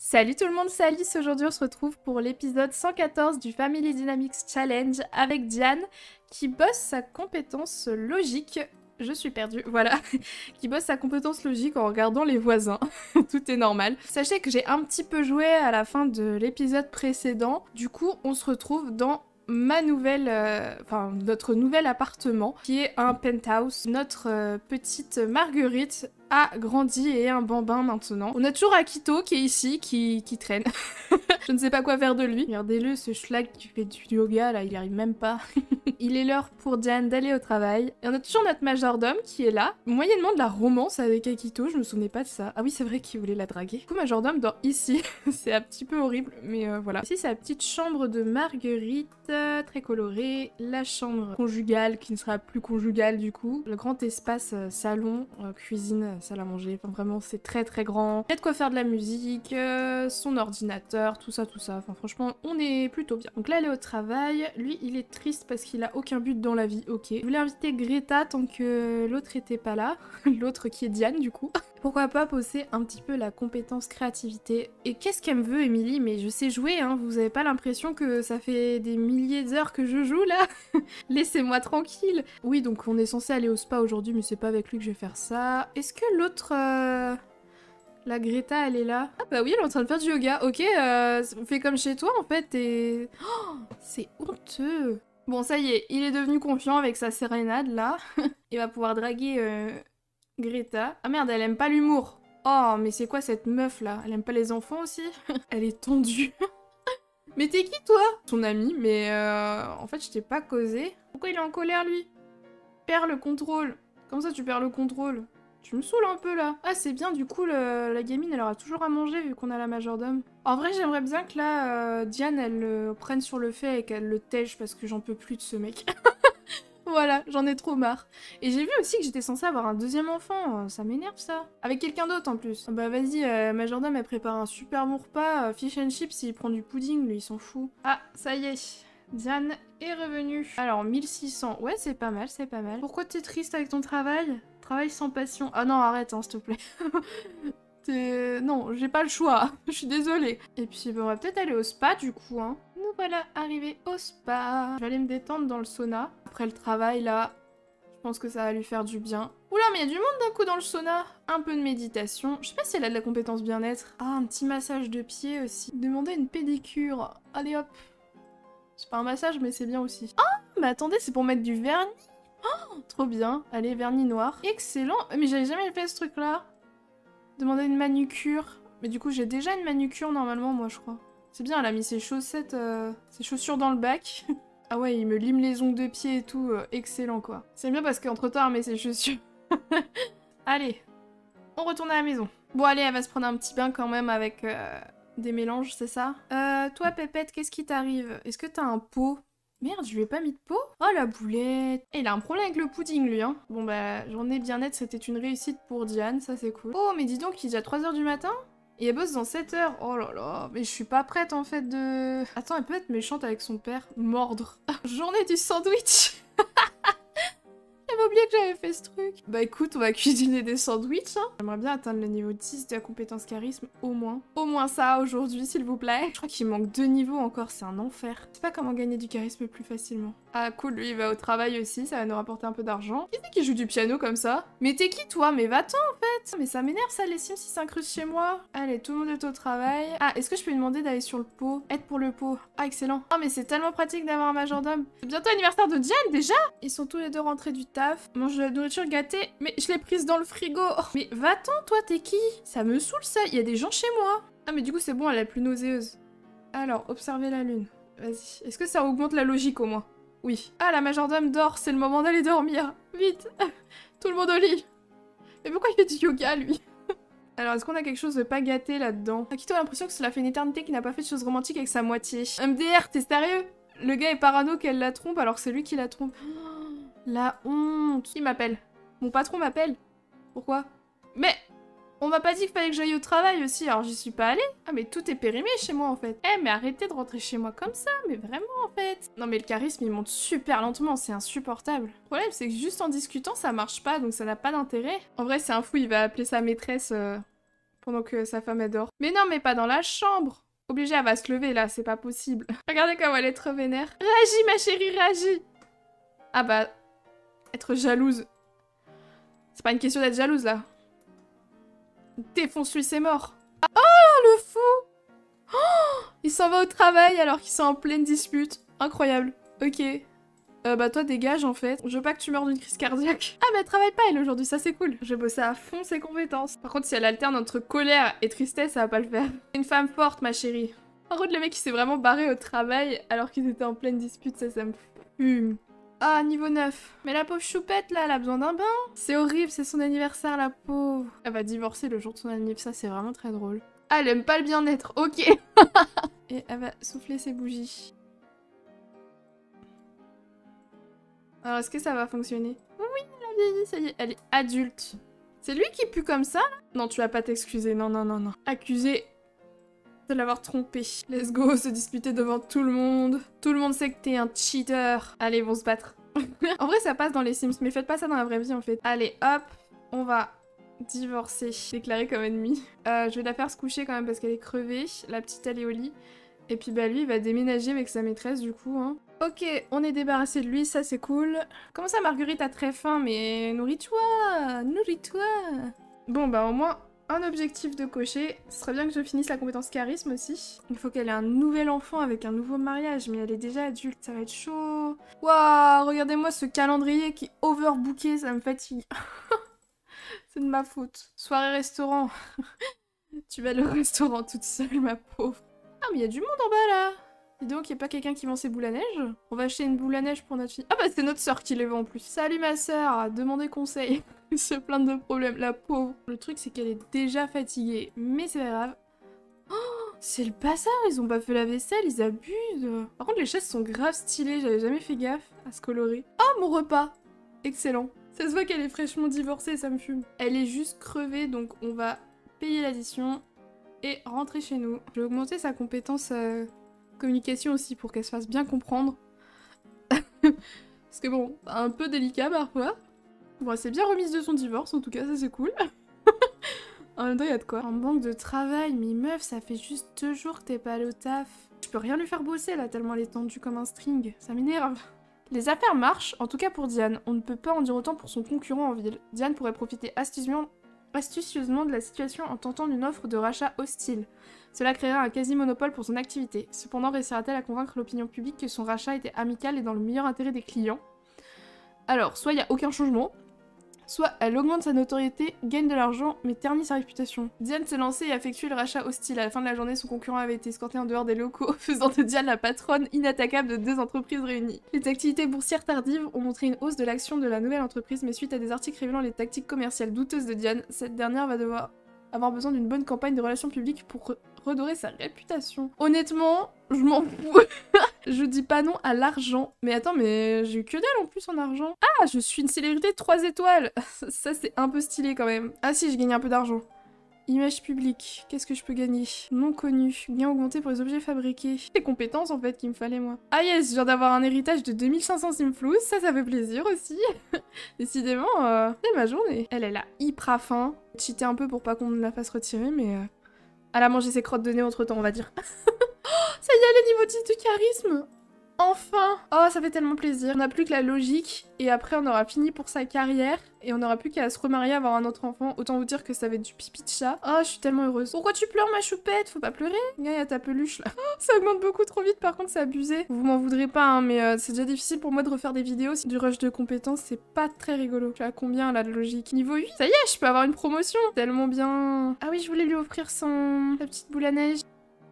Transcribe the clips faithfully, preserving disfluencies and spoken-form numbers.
Salut tout le monde, c'est Alice. Aujourd'hui on se retrouve pour l'épisode cent quatorze du Family Dynamics Challenge avec Diane qui bosse sa compétence logique. Je suis perdue, voilà. Qui bosse sa compétence logique en regardant les voisins. Tout est normal. Sachez que j'ai un petit peu joué à la fin de l'épisode précédent. Du coup, on se retrouve dans ma nouvelle, euh, enfin notre nouvel appartement qui est un penthouse. Notre euh, petite Marguerite a grandi et est un bambin maintenant. On a toujours Akito qui est ici, qui, qui traîne. Je ne sais pas quoi faire de lui. Regardez-le, ce schlag qui fait du yoga là, il y arrive même pas. Il est l'heure pour Diane d'aller au travail. Et on a toujours notre majordome qui est là. Moyennement de la romance avec Akito, je me souvenais pas de ça. Ah oui, c'est vrai qu'il voulait la draguer. Du coup, majordome dort ici. C'est un petit peu horrible, mais euh, voilà. Ici, c'est la petite chambre de Marguerite, euh, très colorée. La chambre conjugale qui ne sera plus conjugale du coup. Le grand espace euh, salon, euh, cuisine, salle à manger. Enfin, vraiment, c'est très très grand. Il y a de quoi faire de la musique, euh, son ordinateur, tout ça, tout ça. Enfin, franchement, on est plutôt bien. Donc là, elle est au travail. Lui, il est triste parce qu'il a aucun but dans la vie. Ok. Je voulais inviter Greta tant que l'autre était pas là. L'autre qui est Diane, du coup. Pourquoi pas poser un petit peu la compétence créativité. Et qu'est-ce qu'elle me veut, Émilie? Mais je sais jouer, hein. Vous avez pas l'impression que ça fait des milliers d'heures que je joue, là? Laissez-moi tranquille. Oui, donc on est censé aller au spa aujourd'hui, mais c'est pas avec lui que je vais faire ça. Est-ce que l'autre... Euh... La Greta, elle est là. Ah bah oui, elle est en train de faire du yoga. Ok, euh, fais comme chez toi, en fait, et... Oh, c'est honteux. Bon, ça y est, il est devenu confiant avec sa sérénade, là. Il va pouvoir draguer euh, Greta. Ah merde, elle aime pas l'humour. Oh, mais c'est quoi cette meuf, là? Elle aime pas les enfants, aussi? Elle est tendue. Mais t'es qui, toi? Son ami, mais euh, en fait, je t'ai pas causé. Pourquoi il est en colère, lui? Perds le contrôle. Comment ça, tu perds le contrôle? Tu me saoules un peu là. Ah c'est bien, du coup le, la gamine elle aura toujours à manger vu qu'on a la majordome. En vrai j'aimerais bien que là euh, Diane elle le prenne sur le fait et qu'elle le tèche parce que j'en peux plus de ce mec. Voilà, j'en ai trop marre. Et j'ai vu aussi que j'étais censée avoir un deuxième enfant, ça m'énerve ça. Avec quelqu'un d'autre en plus. Bah vas-y, euh, majordome elle prépare un super bon repas, euh, fish and chips, il prend du pudding, lui il s'en fout. Ah, ça y est. Diane est revenue. Alors, mille six cents. Ouais, c'est pas mal, c'est pas mal. Pourquoi t'es triste avec ton travail? Travail sans passion. Ah non, arrête, hein, s'il te plaît. T'es... Non, j'ai pas le choix. Je suis désolée. Et puis, bon, on va peut-être aller au spa, du coup, hein. Nous voilà arrivés au spa. Je vais aller me détendre dans le sauna. Après le travail, là, je pense que ça va lui faire du bien. Oula, mais il y a du monde d'un coup dans le sauna. Un peu de méditation. Je sais pas si elle a de la compétence bien-être. Ah, un petit massage de pied aussi. Demander une pédicure. Allez, hop. C'est pas un massage, mais c'est bien aussi. Oh, mais attendez, c'est pour mettre du vernis. Oh, trop bien. Allez, vernis noir. Excellent. Mais j'avais jamais fait ce truc-là. Demander une manucure. Mais du coup, j'ai déjà une manucure normalement, moi, je crois. C'est bien, elle a mis ses chaussettes, euh, ses chaussures dans le bac. Ah ouais, il me lime les ongles de pied et tout. Euh, excellent, quoi. C'est bien parce qu'entre-temps, elle met ses chaussures. Allez, on retourne à la maison. Bon, allez, elle va se prendre un petit bain quand même avec... Euh... Des mélanges, c'est ça? Euh, toi, Pépette, qu'est-ce qui t'arrive? Est-ce que t'as un pot? Merde, je lui ai pas mis de pot? Oh, la boulette! Et il a un problème avec le pudding, lui, hein. Bon, bah, journée bien-être, c'était une réussite pour Diane, ça c'est cool. Oh, mais dis donc, il est déjà trois heures du matin? Et elle bosse dans sept heures. Oh là là, mais je suis pas prête, en fait, de... Attends, elle peut être méchante avec son père. Mordre. Journée du sandwich. J'avais oublié que j'avais fait ce truc. Bah écoute, on va cuisiner des sandwichs, hein. J'aimerais bien atteindre le niveau dix de la compétence charisme, au moins. Au moins ça, aujourd'hui, s'il vous plaît. Je crois qu'il manque deux niveaux encore, c'est un enfer. Je sais pas comment gagner du charisme plus facilement. Ah cool, lui il va au travail aussi, ça va nous rapporter un peu d'argent. Qui c'est qui joue du piano comme ça? Mais t'es qui toi? Mais va-t'en en fait. Mais ça m'énerve ça, les Sims qui s'incrustent chez moi. Allez, tout le monde est au travail. Ah, est-ce que je peux lui demander d'aller sur le pot? Aide pour le pot. Ah, excellent. Ah, mais c'est tellement pratique d'avoir un majordome. C'est bientôt l'anniversaire de Diane déjà? Ils sont tous les deux rentrés du taf. Mange de la nourriture gâtée. Mais je l'ai prise dans le frigo. Oh, mais va-t'en toi, t'es qui? Ça me saoule ça, il y a des gens chez moi. Ah, mais du coup c'est bon, elle est la plus nauséeuse. Alors, observer la lune. Vas-y. Est-ce que ça augmente la logique au moins? Oui. Ah, la majordome dort, c'est le moment d'aller dormir. Vite. Tout le monde au lit. Mais pourquoi il fait du yoga, lui? Alors, est-ce qu'on a quelque chose de pas gâté là-dedans? Akito a l'impression que cela fait une éternité qu'il n'a pas fait de choses romantiques avec sa moitié. M D R, t'es sérieux? Le gars est parano qu'elle la trompe alors que c'est lui qui la trompe. Oh, la honte. Qui m'appelle? Mon patron m'appelle. Pourquoi? Mais... On m'a pas dit qu'il fallait que j'aille au travail aussi, alors j'y suis pas allée. Ah mais tout est périmé chez moi en fait. Eh mais arrêtez de rentrer chez moi comme ça, mais vraiment en fait. Non mais le charisme il monte super lentement, c'est insupportable. Le problème c'est que juste en discutant ça marche pas, donc ça n'a pas d'intérêt. En vrai c'est un fou, il va appeler sa maîtresse euh, pendant que sa femme elle dort. Mais non, mais pas dans la chambre. Obligée, elle va se lever là, c'est pas possible. Regardez comment elle est trop vénère. Réagis ma chérie, réagis. Ah bah, être jalouse. C'est pas une question d'être jalouse là. Défonce-lui, c'est mort. Oh, le fou. Oh, il s'en va au travail alors qu'ils sont en pleine dispute. Incroyable. Ok. Euh, bah toi dégage en fait. Je veux pas que tu meurs d'une crise cardiaque. Ah bah elle travaille pas elle aujourd'hui, ça c'est cool. Je vais bosser à fond ses compétences. Par contre si elle alterne entre colère et tristesse, ça va pas le faire. Une femme forte ma chérie. Par contre le mec il s'est vraiment barré au travail alors qu'ils étaient en pleine dispute, ça ça me fume. Ah niveau neuf. Mais la pauvre choupette là, elle a besoin d'un bain. C'est horrible, c'est son anniversaire la pauvre. Elle va divorcer le jour de son anniversaire, ça c'est vraiment très drôle. Ah elle aime pas le bien-être, ok. Et elle va souffler ses bougies. Alors, est-ce que ça va fonctionner? Oui, la vieille, ça y est, elle est adulte. C'est lui qui pue comme ça, là? Non, tu vas pas t'excuser, non, non, non, non. Accusé de l'avoir trompé. Let's go, se disputer devant tout le monde. Tout le monde sait que t'es un cheater. Allez, ils vont se battre. En vrai, ça passe dans les Sims, mais faites pas ça dans la vraie vie, en fait. Allez, hop, on va divorcer. Déclarée comme ennemie. Euh, je vais la faire se coucher quand même parce qu'elle est crevée. La petite, elle est au lit. Et puis bah lui, il va déménager avec sa maîtresse du coup. Hein. Ok, on est débarrassé de lui, ça c'est cool. Comment ça Marguerite a très faim, mais nourris-toi, nourris-toi. Bon bah au moins un objectif de cocher. Ce serait bien que je finisse la compétence charisme aussi. Il faut qu'elle ait un nouvel enfant avec un nouveau mariage, mais elle est déjà adulte, ça va être chaud. Waouh, regardez-moi ce calendrier qui est overbooké, ça me fatigue. C'est de ma faute. Soirée restaurant. Tu vas aller au restaurant toute seule, ma pauvre. Ah mais il y a du monde en bas là. Dis donc, il n'y a pas quelqu'un qui vend ses boules à neige? On va acheter une boule à neige pour notre fille. Ah bah c'est notre sœur qui les vend en plus. Salut ma sœur, demandez conseil. Se plaindre de problèmes, la pauvre. Le truc c'est qu'elle est déjà fatiguée, mais c'est pas grave. Oh, c'est le bazar, ils ont pas fait la vaisselle, ils abusent. Par contre les chaises sont grave stylées, j'avais jamais fait gaffe à se colorer. Oh mon repas. Excellent. Ça se voit qu'elle est fraîchement divorcée, ça me fume. Elle est juste crevée, donc on va payer l'addition et rentrer chez nous. Je vais augmenter sa compétence euh, communication aussi pour qu'elle se fasse bien comprendre. Parce que bon, un peu délicat parfois. Bon, elle s'est bien remise de son divorce, en tout cas, ça c'est cool. En même temps, il y a de quoi. En manque de travail, mais meuf, ça fait juste deux jours que t'es pas allée au taf. Je peux rien lui faire bosser là, tellement elle est tendue comme un string. Ça m'énerve. Les affaires marchent, en tout cas pour Diane. On ne peut pas en dire autant pour son concurrent en ville. Diane pourrait profiter astucieusement, astucieusement de la situation en tentant une offre de rachat hostile. Cela créera un quasi-monopole pour son activité. Cependant, réussira-t-elle à convaincre l'opinion publique que son rachat était amical et dans le meilleur intérêt des clients? Alors, soit il n'y a aucun changement, soit elle augmente sa notoriété, gagne de l'argent, mais ternit sa réputation. Diane s'est lancée et a effectué le rachat hostile. À la fin de la journée, son concurrent avait été escorté en dehors des locaux, faisant de Diane la patronne inattaquable de deux entreprises réunies. Les activités boursières tardives ont montré une hausse de l'action de la nouvelle entreprise, mais suite à des articles révélant les tactiques commerciales douteuses de Diane, cette dernière va devoir avoir besoin d'une bonne campagne de relations publiques pour re redorer sa réputation. Honnêtement, je m'en fous. Je dis pas non à l'argent. Mais attends, mais j'ai eu que dalle en plus en argent. Ah, je suis une célébrité trois étoiles. Ça, c'est un peu stylé quand même. Ah si, je gagne un peu d'argent. Image publique. Qu'est-ce que je peux gagner? Non connu. Gain augmenté pour les objets fabriqués. Les compétences en fait qu'il me fallait moi. Ah yes, je viens d'avoir un héritage de deux mille cinq cents simflous. Ça, ça fait plaisir aussi. Décidément, euh, c'est ma journée. Elle, elle a hyper faim. Cheater un peu pour pas qu'on la fasse retirer, mais... Euh... Elle a mangé ses crottes de nez entre temps, on va dire. Oh, ça y est, elle est niveau dix de charisme. Enfin. Oh, ça fait tellement plaisir. On n'a plus que la logique. Et après, on aura fini pour sa carrière. Et on n'aura plus qu'à se remarier, avoir un autre enfant. Autant vous dire que ça va être du pipi de chat. Oh, je suis tellement heureuse. Pourquoi tu pleures, ma choupette? Faut pas pleurer. Regarde, il y a ta peluche, là. Oh, ça augmente beaucoup trop vite, par contre, c'est abusé. Vous m'en voudrez pas, hein, mais euh, c'est déjà difficile pour moi de refaire des vidéos. Du rush de compétences, c'est pas très rigolo. Je suis à combien, là, de logique? Niveau huit? Ça y est, je peux avoir une promotion. Tellement bien. Ah oui, je voulais lui offrir son... la petite boule à neige.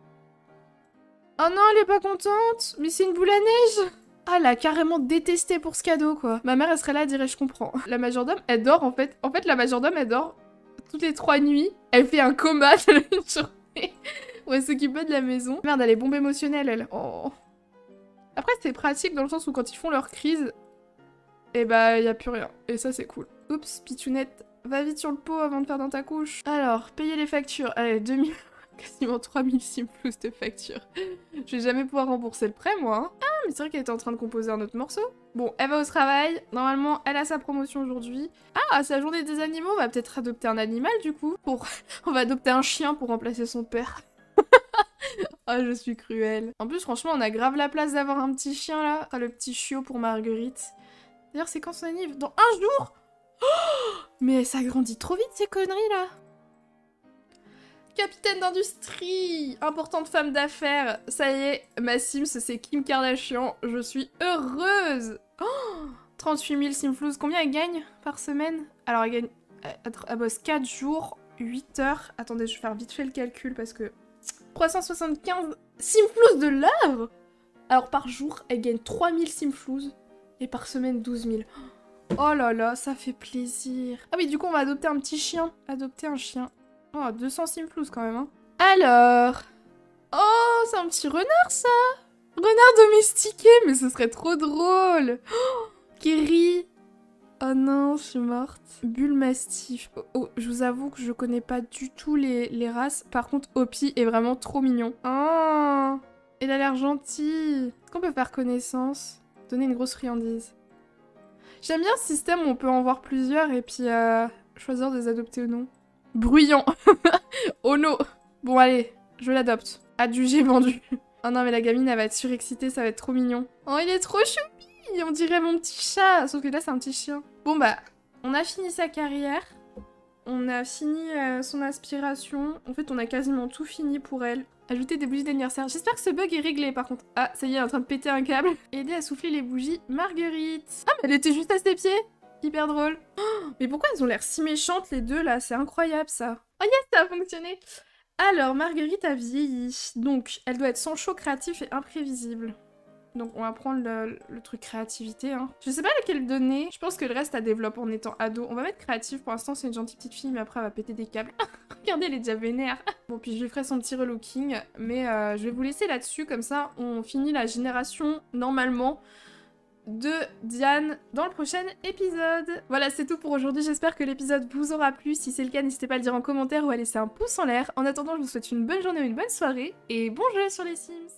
Oh non, elle est pas contente. Mais c'est une boule à neige. Ah, elle a carrément détesté pour ce cadeau, quoi. Ma mère, elle serait là, elle dirait, je comprends. La majordome, elle dort, en fait. En fait, la majordome, elle dort toutes les trois nuits. Elle fait un coma de une journée où elle s'occupe pas de la maison. Merde, elle est bombe émotionnelle, elle. Oh. Après, c'est pratique dans le sens où quand ils font leur crise, et bah, y a plus rien. Et ça, c'est cool. Oups, Pitounette, va vite sur le pot avant de faire dans ta couche. Alors, payer les factures. Allez, deux mille... quasiment trois mille simflous de factures. Je vais jamais pouvoir rembourser le prêt, moi. Hein. Ah, mais c'est vrai qu'elle était en train de composer un autre morceau. Bon, elle va au travail. Normalement, elle a sa promotion aujourd'hui. Ah, c'est la journée des animaux. On va peut-être adopter un animal, du coup. Pour... on va adopter un chien pour remplacer son père. Ah, je suis cruelle. En plus, franchement, on a grave la place d'avoir un petit chien, là. Ce sera le petit chiot pour Marguerite. D'ailleurs, c'est quand son anniv? Dans un jour? Oh, mais ça grandit trop vite, ces conneries, là. Capitaine d'industrie, importante femme d'affaires. Ça y est, ma Sims, c'est Kim Kardashian. Je suis heureuse. Oh, trente-huit mille Simflouz. Combien elle gagne par semaine? Alors, elle gagne... Elle, elle bosse quatre jours, huit heures. Attendez, je vais faire vite fait le calcul parce que... trois cent soixante-quinze Simflouz de l'heure. Alors, par jour, elle gagne trois mille Simflouz. Et par semaine, douze mille. Oh là là, ça fait plaisir. Ah oui, du coup, on va adopter un petit chien. Adopter un chien. Oh, deux cents Simflouz quand même, hein. Alors... Oh, c'est un petit renard, ça. Renard domestiqué, mais ce serait trop drôle. Oh, qui rit. Oh non, je suis morte. Bull Mastiff. Oh, oh, je vous avoue que je connais pas du tout les, les races. Par contre, Hopi est vraiment trop mignon. Oh, il a l'air gentil. Est-ce qu'on peut faire connaissance? Donner une grosse friandise. J'aime bien ce système où on peut en voir plusieurs et puis euh, choisir de les adopter ou non. Bruyant. Oh no. Bon allez, je l'adopte. Adjugé, vendu. Oh non mais la gamine elle va être surexcitée, ça va être trop mignon. Oh il est trop choupi, on dirait mon petit chat. Sauf que là c'est un petit chien. Bon bah, on a fini sa carrière. On a fini euh, son aspiration. En fait on a quasiment tout fini pour elle. Ajouter des bougies d'anniversaire. J'espère que ce bug est réglé par contre. Ah ça y est, elle est en train de péter un câble. Aider à souffler les bougies Marguerite. Ah mais elle était juste à ses pieds. Hyper drôle. Oh, mais pourquoi elles ont l'air si méchantes les deux là? C'est incroyable ça. Oh yes, ça a fonctionné. Alors, Marguerite a vieilli. Donc, elle doit être sans chaud, créatif et imprévisible. Donc, on va prendre le, le truc créativité. Hein. Je sais pas laquelle donner. Je pense que le reste, elle développe en étant ado. On va mettre créatif. Pour l'instant, c'est une gentille petite fille, mais après, elle va péter des câbles. Regardez, elle est déjà vénère. Bon, puis je lui ferai son petit relooking. Mais euh, je vais vous laisser là-dessus. Comme ça, on finit la génération normalement de Diane dans le prochain épisode. Voilà, c'est tout pour aujourd'hui. J'espère que l'épisode vous aura plu. Si c'est le cas, n'hésitez pas à le dire en commentaire ou à laisser un pouce en l'air. En attendant, je vous souhaite une bonne journée ou une bonne soirée. Et bon jeu sur les Sims!